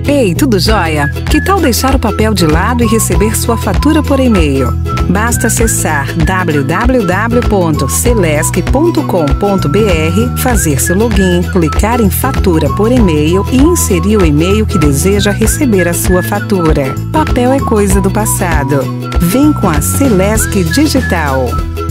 Ei, tudo jóia? Que tal deixar o papel de lado e receber sua fatura por e-mail? Basta acessar www.celesc.com.br, fazer seu login, clicar em fatura por e-mail e inserir o e-mail que deseja receber a sua fatura. Papel é coisa do passado. Vem com a Celesc Digital.